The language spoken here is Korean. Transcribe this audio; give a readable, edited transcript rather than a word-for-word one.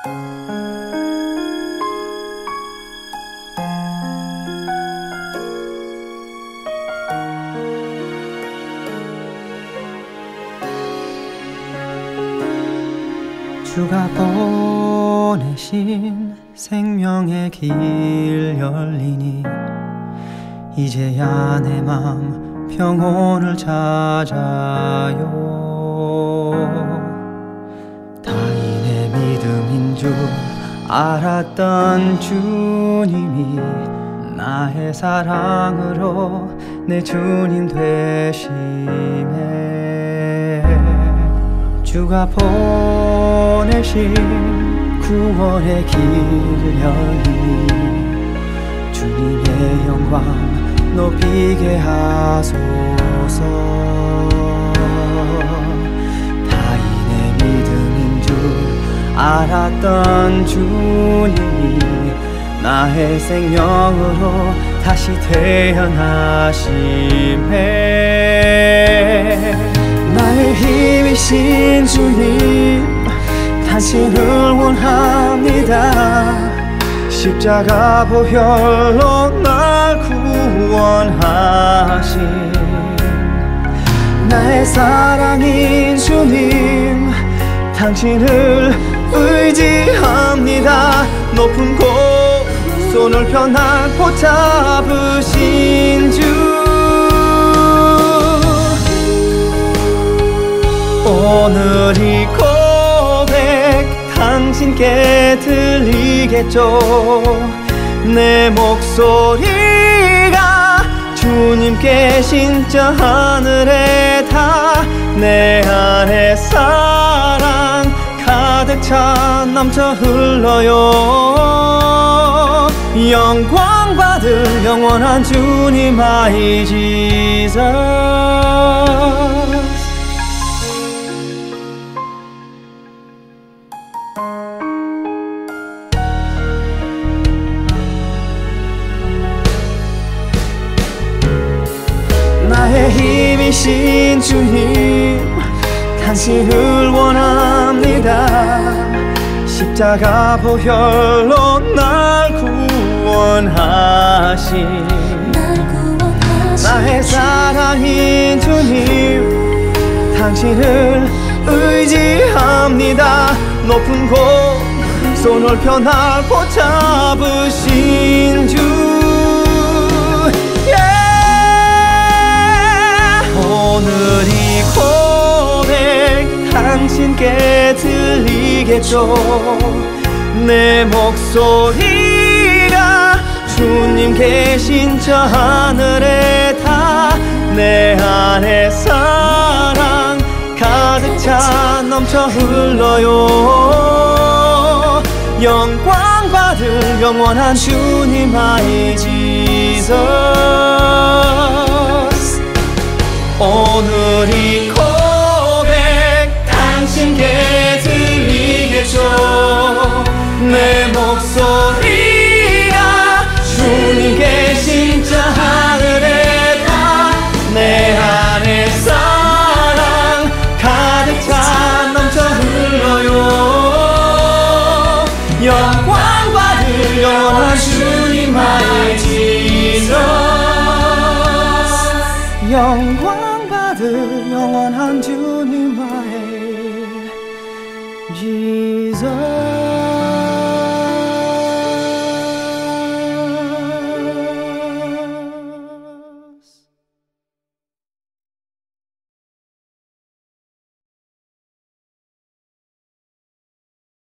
주가 보내신 생명의 길 열리니 이제야 내 맘 평온을 찾아요. 타인의 믿음인 줄 알았던 주님이 나의 사랑으로 내 주님 되심에 주가 보내신 구원의 길 열리니 주님의 영광 높이게 하소서. 타인의 믿음인 줄 알았던 주님이 나의 생명으로 다시 태어나심에 나의 힘이신 주님 당신을 원합니다. 십자가 보혈로 날 구원하신 나의 사랑인 주님 당신을 의지합니다. 높은 곳 손을 펴 날 붙잡으신 주 오늘 이 고백 당신께 들리겠죠. 내 목소리가 주님 계신 저 하늘에 다 내 안에 사랑 가득 차 넘쳐 흘러요. 영광 받을 영원한 주님 my Jesus. 나의 힘이신 주님 당신을 원합니다. 십자가 보혈로 날 구원하신 나의 사랑인 주님 당신을 의지합니다. 높은 곳 손을 펴 날 붙잡으신 주 오늘 이 고백 당신께 들리겠죠. 내 목소리가 주님 계신 저 하늘에 다 내 안에 사랑 가득 차 넘쳐 흘러요. 영광 받을 영원한 주님 my Jesus. 오늘 이 고백 당신께 들리겠죠. 내 목소리가 주님 계신 저 하늘에 다 내 안에 사랑 가득 차 넘쳐 흘러요. 영광 받을 영원한 주님 my Jesus. 영광 받을 영원한 주님 my Jesus.